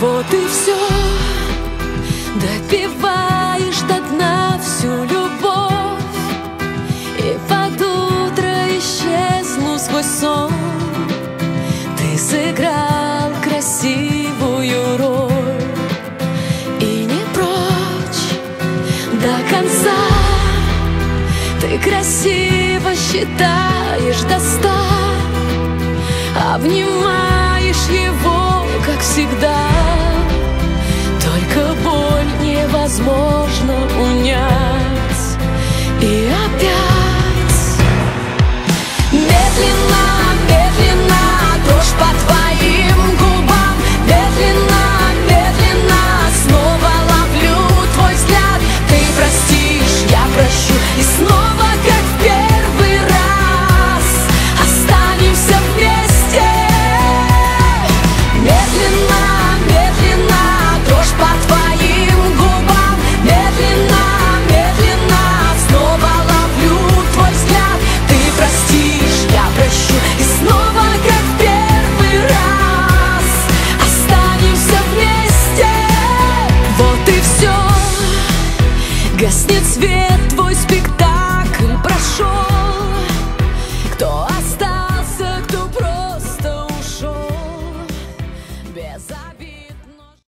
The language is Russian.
Вот и все, допиваешь до дна всю любовь, и под утро исчезну сквозь сон. Ты сыграл красивую роль и не прочь до конца. Ты красиво считаешь до 100, обнимаешь его, как всегда. Только боль невозможно унять. И опять медленно, медленно дрожь по твоим губам. Медленно, медленно снова ловлю твой взгляд. Ты простишь, я прощу, и снова, как в первый раз, останемся вместе. Медленно, медленно дрожь по твоим губам. Медленно, медленно снова ловлю твой взгляд. Ты простишь, я прощу, и снова, как в первый раз, останемся вместе. Вот и все, гаснет свет, твой спектакль прошел.